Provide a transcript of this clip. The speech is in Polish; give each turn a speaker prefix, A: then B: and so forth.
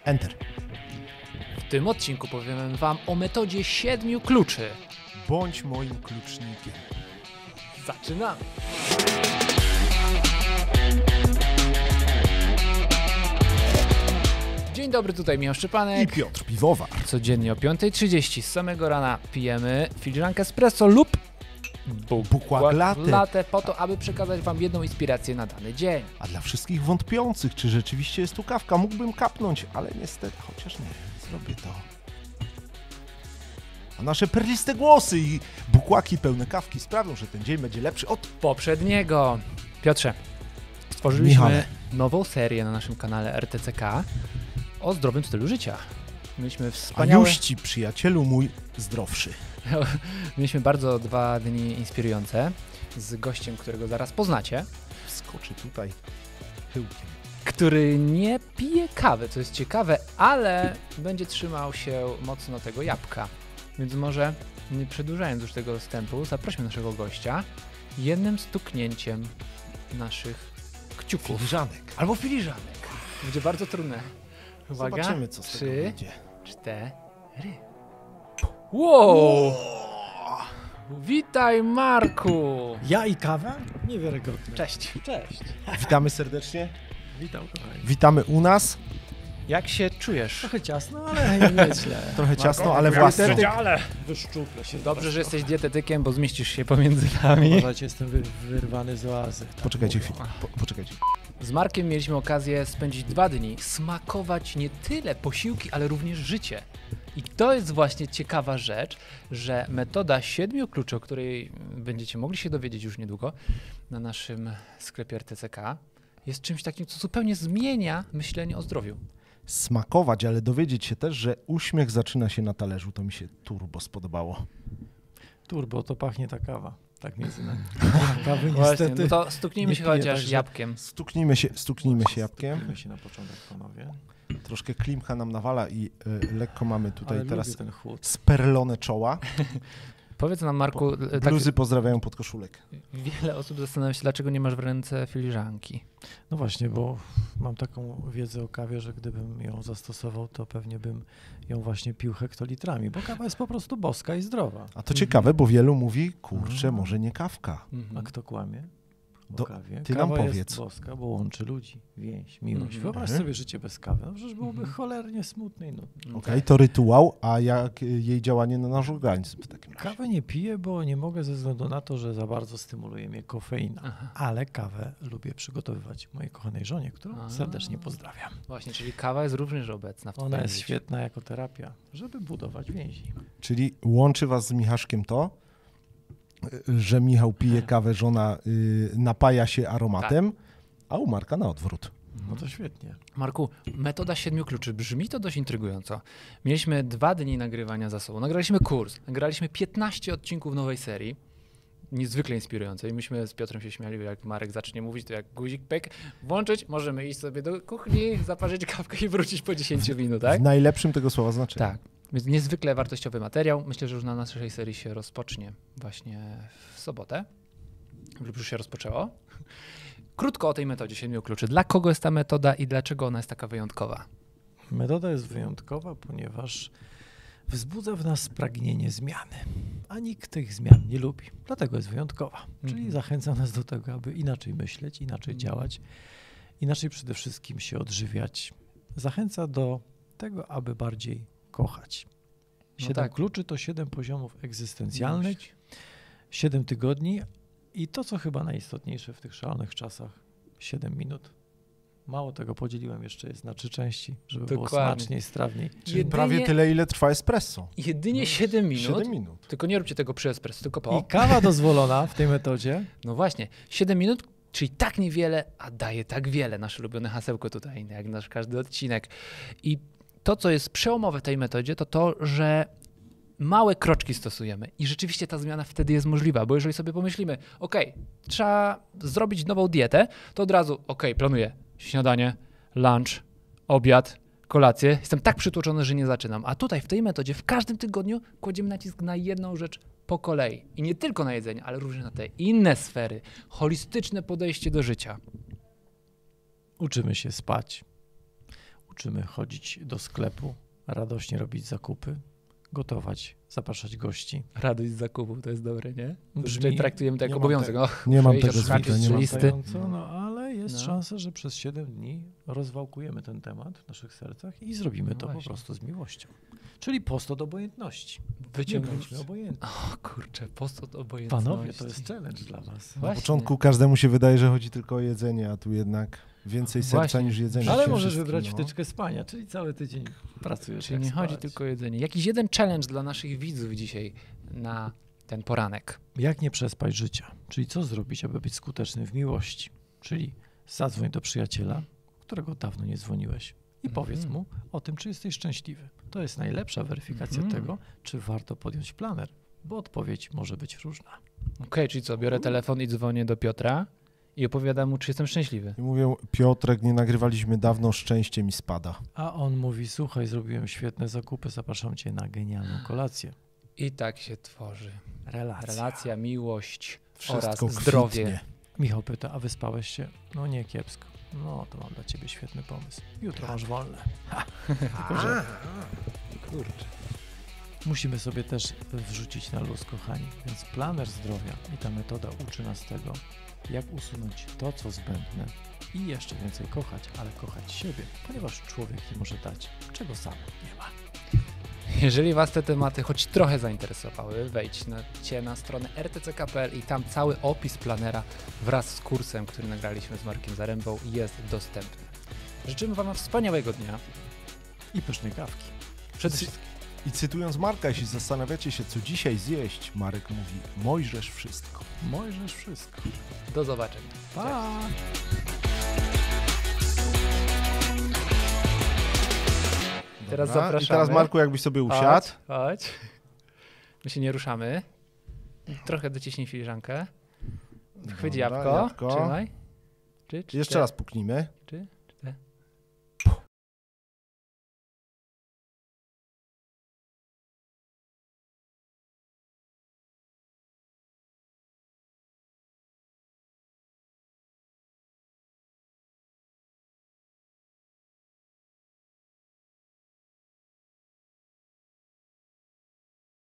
A: Enter.
B: W tym odcinku powiemy Wam o metodzie 7 kluczy.
A: Bądź moim klucznikiem.
B: Zaczynamy! Dzień dobry, tutaj Michał Szczepanek
A: I Piotr Piwowar.
B: Codziennie o 5:30 z samego rana pijemy filiżankę espresso lub
A: Bukłak latte
B: po to, aby przekazać Wam jedną inspirację na dany dzień.
A: A dla wszystkich wątpiących, czy rzeczywiście jest tu kawka, mógłbym kapnąć, ale niestety, chociaż nie, zrobię to. A nasze perliste głosy i bukłaki pełne kawki sprawią, że ten dzień będzie lepszy od
B: Poprzedniego. Piotrze, stworzyliśmy
A: Michale.
B: nową serię na naszym kanale RTCK o zdrowym stylu życia. Mieliśmy
A: A
B: wspaniałe...
A: już ci, przyjacielu mój, zdrowszy.
B: Mieliśmy bardzo 2 dni inspirujące z gościem, którego zaraz poznacie,
A: Skoczy tutaj chyłkiem.
B: który nie pije kawy, co jest ciekawe, ale będzie trzymał się mocno tego jabłka. Więc może, nie przedłużając już tego wstępu, zaprośmy naszego gościa jednym stuknięciem naszych kciuków.
A: Filiżanek.
B: Albo filiżanek. Będzie bardzo trudne. Uwaga.
A: Zobaczymy, co z tego
B: 3,
A: będzie.
B: 4. Wow! Witaj, Marku!
C: Ja i kawa? Niewiarygodne.
B: Cześć.
C: Cześć.
A: Witamy serdecznie.
C: Witam, kochani.
A: Witamy u nas.
B: Jak się czujesz?
C: Trochę ciasno, ale nie źle.
A: Trochę ciasno, ale własne.
C: Wyszczuplę się.
B: Dobrze, że jesteś dietetykiem, bo zmieścisz się pomiędzy nami.
C: Uważajcie, jestem wyrwany z oazy. Tak
A: Poczekajcie
C: mówią.
A: chwilę. Poczekajcie.
B: Z Markiem mieliśmy okazję spędzić 2 dni, smakować nie tyle posiłki, ale również życie. I to jest właśnie ciekawa rzecz, że metoda 7 kluczy, o której będziecie mogli się dowiedzieć już niedługo na naszym sklepie RTCK, jest czymś takim, co zupełnie zmienia myślenie o zdrowiu.
A: Smakować, ale dowiedzieć się też, że uśmiech zaczyna się na talerzu. To mi się turbo spodobało.
C: Turbo, to pachnie ta kawa. Tak między nami. Kawy
B: Właśnie,
C: niestety.
B: no to stuknijmy
C: nie
B: się
C: piję,
B: chociaż
C: także-
B: jabłkiem.
A: Stuknijmy się jabłkiem.
C: Skupimy się na początek, panowie.
A: Troszkę klimcha nam nawala i lekko mamy tutaj
C: Ale
A: teraz
C: lubię ten chłód.
A: sperlone czoła.
B: Powiedz nam, Marku, tak
A: Bluzy pozdrawiają podkoszulek.
B: wiele osób zastanawia się, dlaczego nie masz w ręce filiżanki.
C: No właśnie, bo mam taką wiedzę o kawie, że gdybym ją zastosował, to pewnie bym ją właśnie pił hektolitrami, bo kawa jest po prostu boska i zdrowa.
A: A to ciekawe, bo wielu mówi, kurczę, może nie kawka.
C: A kto kłamie? O
A: Do-
C: kawie.
A: ty
C: Kawa
A: nam
C: jest
A: powiedz.
C: boska, bo łączy ludzi, więź, miłość. Wyobraź
A: Mhm.
C: sobie życie bez kawy. No przecież byłoby cholernie smutne i nudne.
A: Okej, to rytuał, a jak jej działanie na nasz organizm w takim razie?
C: Kawę nie piję, bo nie mogę ze względu na to, że za bardzo stymuluje mnie kofeina.
B: Aha.
C: Ale kawę lubię przygotowywać mojej kochanej żonie, którą
B: A.
C: serdecznie pozdrawiam.
B: Właśnie, czyli kawa jest również obecna w
C: Ona
B: twoim
C: jest
B: życiu.
C: świetna jako terapia, żeby budować więzi.
A: Czyli łączy was z Michaszkiem to, że Michał pije kawę, żona napaja się aromatem, a u Marka na odwrót.
C: No to świetnie.
B: Marku, metoda 7 kluczy, brzmi to dość intrygująco. Mieliśmy 2 dni nagrywania za sobą, nagraliśmy kurs, nagraliśmy 15 odcinków nowej serii, niezwykle inspirującej. Myśmy z Piotrem się śmiali, jak Marek zacznie mówić, to jak guzik pyk, włączyć, możemy iść sobie do kuchni, zaparzyć kawkę i wrócić po 10 minutach.
A: W najlepszym tego słowa znaczeniu.
B: Tak, więc niezwykle wartościowy materiał. Myślę, że już na naszej serii się rozpocznie właśnie w sobotę, lub już się rozpoczęło. Krótko o tej metodzie 7 kluczy. Dla kogo jest ta metoda i dlaczego ona jest taka wyjątkowa?
C: Metoda jest wyjątkowa, ponieważ wzbudza w nas pragnienie zmiany, a nikt tych zmian nie lubi. Dlatego jest wyjątkowa. Czyli zachęca nas do tego, aby inaczej myśleć, inaczej działać, inaczej przede wszystkim się odżywiać. Zachęca do tego, aby bardziej kochać. 7
B: tak.
C: kluczy to 7 poziomów egzystencjalnych, 7 tygodni i to, co chyba najistotniejsze w tych szalonych czasach, 7 minut. Mało tego, podzieliłem jeszcze jest na 3 części, żeby było
B: Dokładnie.
C: smaczniej, strawniej.
A: Czyli prawie tyle, ile trwa espresso.
B: Jedynie 7 minut,
A: 7 minut.
B: tylko nie róbcie tego przy espresso, tylko po.
C: I kawa dozwolona w tej metodzie.
B: No właśnie, 7 minut, czyli tak niewiele, a daje tak wiele. Nasze ulubione hasełko tutaj, jak nasz każdy odcinek. I to, co jest przełomowe w tej metodzie, to to, że małe kroczki stosujemy i rzeczywiście ta zmiana wtedy jest możliwa, bo jeżeli sobie pomyślimy, trzeba zrobić nową dietę, to od razu, planuję śniadanie, lunch, obiad, kolację. Jestem tak przytłoczony, że nie zaczynam. A tutaj w tej metodzie w każdym tygodniu kładziemy nacisk na jedną rzecz po kolei. I nie tylko na jedzenie, ale również na te inne sfery. Holistyczne podejście do życia.
C: Uczymy się spać. uczymy chodzić do sklepu, radośnie robić zakupy, gotować, zapraszać gości.
B: Radość z zakupów, to jest dobre, nie?
C: Brzmi-
B: Czyli traktujemy to
A: nie
B: jako
A: mam
B: obowiązek.
A: tego-
B: Och,
A: nie mam
B: muszę iść
A: tego
B: odszukać
A: zwykle, nie
B: z
A: mam
B: listy.
C: Wymagająco, no ale jest
B: No.
C: szansa, że przez 7 dni rozwałkujemy ten temat w naszych sercach i zrobimy
B: No
C: to po
B: właśnie.
C: prostu z miłością. Czyli post od obojętności. Nie
B: Wyciągnąć.
C: bądźmy obojętni.
B: O kurczę, post od obojętności.
C: Panowie, to jest challenge dla was.
A: Na
B: Właśnie.
A: początku każdemu się wydaje, że chodzi tylko o jedzenie, a tu jednak więcej serca
B: Właśnie.
A: niż jedzenie.
C: Ale
A: się
C: możesz
A: wszystkim,
C: wybrać
A: no.
C: wtyczkę spania, czyli cały tydzień pracujesz.
B: Czyli
C: jak
B: nie chodzi
C: spać.
B: tylko o jedzenie. Jakiś jeden challenge dla naszych widzów dzisiaj na ten poranek.
C: Jak nie przespać życia? Czyli co zrobić, aby być skutecznym w miłości? Czyli zadzwoń do przyjaciela, którego dawno nie dzwoniłeś i powiedz mu o tym, czy jesteś szczęśliwy. To jest najlepsza weryfikacja tego, czy warto podjąć planer, bo odpowiedź może być różna.
B: Okej, czyli co, biorę telefon i dzwonię do Piotra i opowiadam mu, czy jestem szczęśliwy.
A: I mówią, Piotrek, nie nagrywaliśmy dawno, szczęście mi spada.
C: A on mówi, słuchaj, zrobiłem świetne zakupy, zapraszam cię na genialną kolację.
B: I tak się tworzy
C: Relacja.
B: relacja, miłość oraz
A: Wszystko
B: zdrowie.
A: kwitnie.
C: Michał pyta, a wyspałeś się? No nie, kiepsko. No to mam dla ciebie świetny pomysł. Jutro masz wolne. Tylko, że
B: Kurczę.
C: musimy sobie też wrzucić na luz, kochani. Więc planer zdrowia i ta metoda uczy nas tego, jak usunąć to, co zbędne i jeszcze więcej kochać, ale kochać siebie, ponieważ człowiek nie może dać, czego sam nie ma.
B: Jeżeli Was te tematy choć trochę zainteresowały, wejdźcie na stronę rtck.pl i tam cały opis planera wraz z kursem, który nagraliśmy z Markiem Zarębą, jest dostępny. Życzymy Wam wspaniałego dnia.
C: I pysznej kawki.
B: Przede wszystkim.
A: I cytując Marka, jeśli zastanawiacie się, co dzisiaj zjeść, Marek mówi, Mojżesz wszystko.
C: Możesz wszystko.
B: Do zobaczenia.
C: Pa!
B: Teraz
A: Dobra,
B: zapraszamy.
A: I teraz, Marku, jakbyś sobie usiadł.
B: Chodź. My się nie ruszamy. Trochę dociśnij filiżankę. Chwyć
A: Dobra,
B: jabłko.
A: jabłko.
B: Trzymaj.
A: Jeszcze raz puknijmy.
B: Czy?